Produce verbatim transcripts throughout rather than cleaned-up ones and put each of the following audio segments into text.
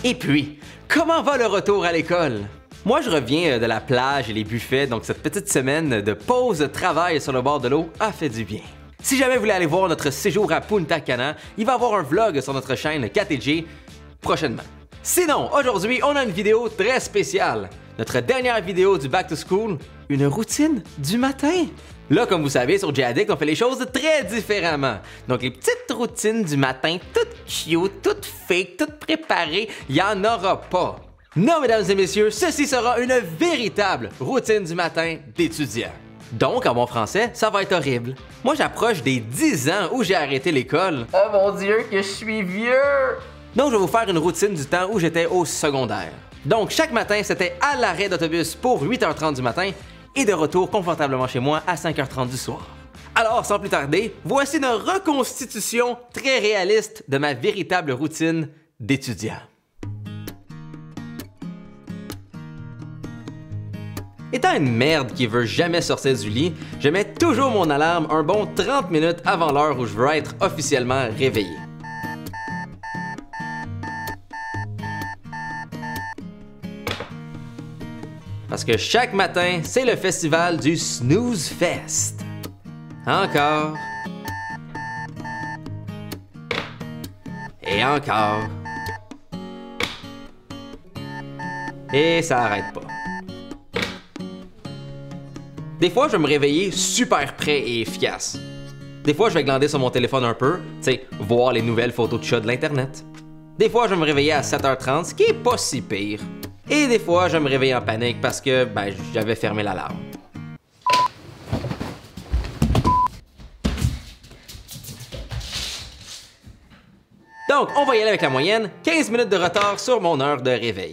Et puis, comment va le retour à l'école? Moi, je reviens de la plage et les buffets, donc cette petite semaine de pause de travail sur le bord de l'eau a fait du bien. Si jamais vous voulez aller voir notre séjour à Punta Cana, il va y avoir un vlog sur notre chaîne K T G prochainement. Sinon, aujourd'hui, on a une vidéo très spéciale. Notre dernière vidéo du Back to School, une routine du matin. Là, comme vous savez, sur J-Addict, on fait les choses très différemment. Donc, les petites routines du matin, toutes cute, toutes fake, toutes préparées, il n'y en aura pas. Non, mesdames et messieurs, ceci sera une véritable routine du matin d'étudiant. Donc, en bon français, ça va être horrible. Moi, j'approche des dix ans où j'ai arrêté l'école. Oh mon Dieu, que je suis vieux! Donc, je vais vous faire une routine du temps où j'étais au secondaire. Donc, chaque matin, c'était à l'arrêt d'autobus pour huit heures trente du matin et de retour confortablement chez moi à cinq heures trente du soir. Alors, sans plus tarder, voici une reconstitution très réaliste de ma véritable routine d'étudiant. Étant une merde qui veut jamais sortir du lit, je mets toujours mon alarme un bon trente minutes avant l'heure où je veux être officiellement réveillé. Parce que chaque matin, c'est le festival du Snooze Fest. Encore. Et encore. Et ça arrête pas. Des fois, je vais me réveiller super prêt et efficace. Des fois, je vais glander sur mon téléphone un peu, tu sais, voir les nouvelles photos de chat de l'Internet. Des fois, je vais me réveiller à sept heures trente, ce qui est pas si pire. Et des fois, je vais me réveiller en panique parce que, ben, j'avais fermé l'alarme. Donc, on va y aller avec la moyenne, quinze minutes de retard sur mon heure de réveil.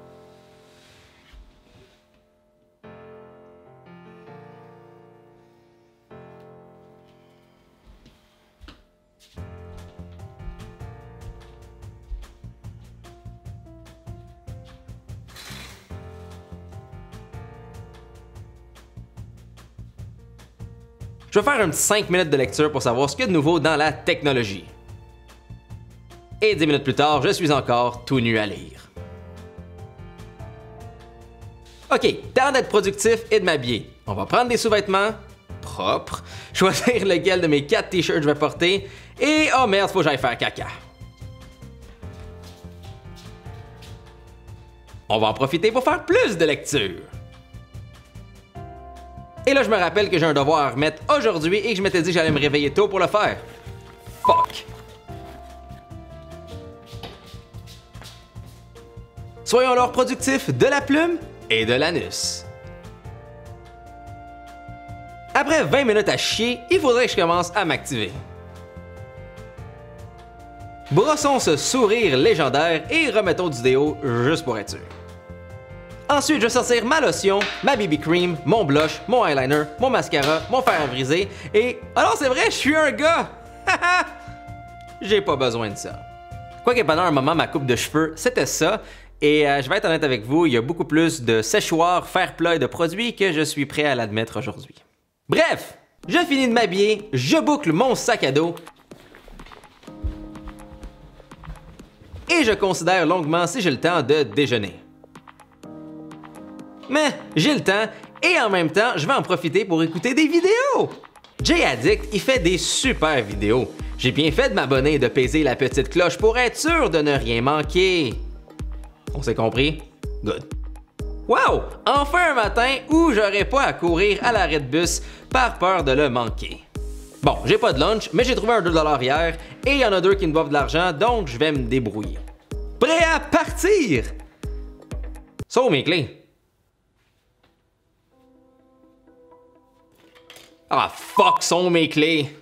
Je vais faire un petit cinq minutes de lecture pour savoir ce qu'il y a de nouveau dans la technologie. Et dix minutes plus tard, je suis encore tout nu à lire. Ok, temps d'être productif et de m'habiller. On va prendre des sous-vêtements propres, choisir lequel de mes quatre t-shirts je vais porter, et oh merde, faut que j'aille faire caca. On va en profiter pour faire plus de lecture. Et là, je me rappelle que j'ai un devoir à remettre aujourd'hui et que je m'étais dit que j'allais me réveiller tôt pour le faire. Fuck! Soyons alors productifs de la plume et de l'anus. Après vingt minutes à chier, il faudrait que je commence à m'activer. Brossons ce sourire légendaire et remettons du déo juste pour être sûr. Ensuite, je vais sortir ma lotion, ma B B cream, mon blush, mon eyeliner, mon mascara, mon fer à briser et... Alors c'est vrai, je suis un gars! J'ai pas besoin de ça. Quoique pendant un moment, ma coupe de cheveux, c'était ça. Et euh, je vais être honnête avec vous, il y a beaucoup plus de séchoirs, fer plat et de produits que je suis prêt à l'admettre aujourd'hui. Bref, je finis de m'habiller, je boucle mon sac à dos et je considère longuement si j'ai le temps de déjeuner. Mais j'ai le temps et en même temps, je vais en profiter pour écouter des vidéos. J-Addict, il fait des super vidéos. J'ai bien fait de m'abonner et de peser la petite cloche pour être sûr de ne rien manquer. On s'est compris? Good. Wow! Enfin un matin où j'aurais pas à courir à l'arrêt de bus par peur de le manquer. Bon, j'ai pas de lunch, mais j'ai trouvé un deux dollars hier et il y en a deux qui me doivent de l'argent, donc je vais me débrouiller. Prêt à partir? Sauve mes clés. Ah fuck, sont mes clés.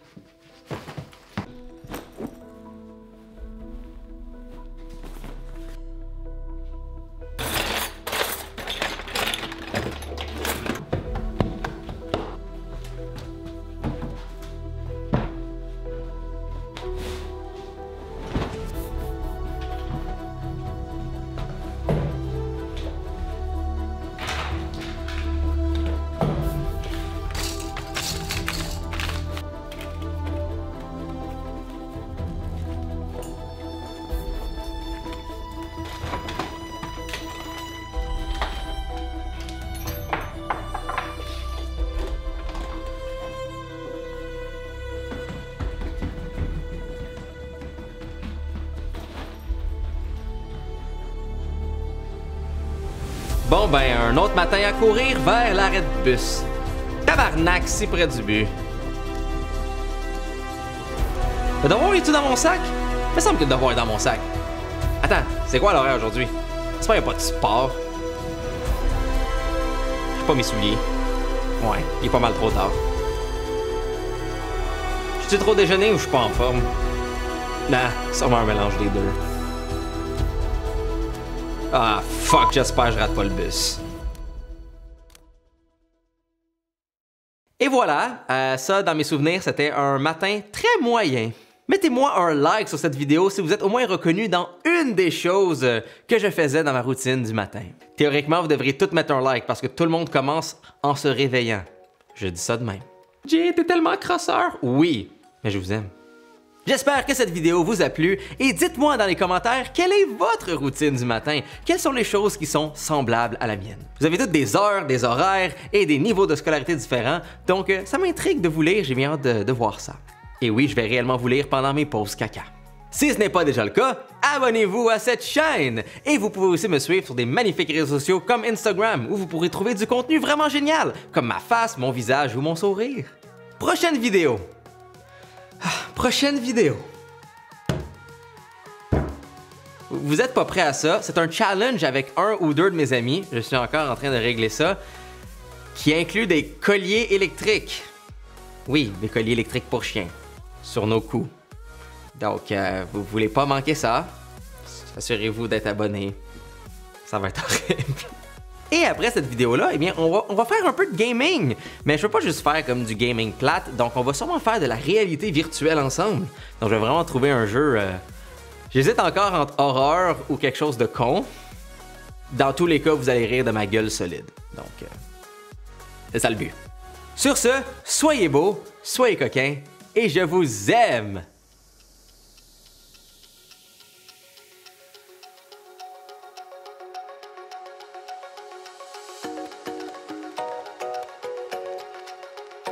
Bon ben, un autre matin à courir vers l'arrêt de bus. Tabarnak, si près du but. Le devoir est-tu dans mon sac? Il me semble que le devoir est dans mon sac. Attends, c'est quoi l'horaire aujourd'hui? C'est pas qu'il n'y a pas de sport. J'ai pas mes souliers. Ouais, il est pas mal trop tard. J'ai-tu trop déjeuné ou je suis pas en forme? Nah, sûrement un mélange des deux. Ah, fuck, j'espère que je rate pas le bus. Et voilà, euh, ça, dans mes souvenirs, c'était un matin très moyen. Mettez-moi un like sur cette vidéo si vous êtes au moins reconnu dans une des choses que je faisais dans ma routine du matin. Théoriquement, vous devriez tous mettre un like parce que tout le monde commence en se réveillant. Je dis ça de même. J'ai été tellement crosseur. Oui, mais je vous aime. J'espère que cette vidéo vous a plu et dites-moi dans les commentaires quelle est votre routine du matin. Quelles sont les choses qui sont semblables à la mienne? Vous avez toutes des heures, des horaires et des niveaux de scolarité différents, donc ça m'intrigue de vous lire, j'ai bien hâte de, de voir ça. Et oui, je vais réellement vous lire pendant mes pauses caca. Si ce n'est pas déjà le cas, abonnez-vous à cette chaîne! Et vous pouvez aussi me suivre sur des magnifiques réseaux sociaux comme Instagram, où vous pourrez trouver du contenu vraiment génial, comme ma face, mon visage ou mon sourire. Prochaine vidéo! Ah, prochaine vidéo! Vous êtes pas prêts à ça? C'est un challenge avec un ou deux de mes amis, je suis encore en train de régler ça, qui inclut des colliers électriques. Oui, des colliers électriques pour chiens, sur nos coups. Donc, euh, vous voulez pas manquer ça? Assurez-vous d'être abonné. Ça va être horrible. Et après cette vidéo-là, eh bien, on va, on va faire un peu de gaming. Mais je veux pas juste faire comme du gaming plate, donc on va sûrement faire de la réalité virtuelle ensemble. Donc, je vais vraiment trouver un jeu... Euh... J'hésite encore entre horreur ou quelque chose de con. Dans tous les cas, vous allez rire de ma gueule solide. Donc, euh... c'est ça le but. Sur ce, soyez beaux, soyez coquins, et je vous aime!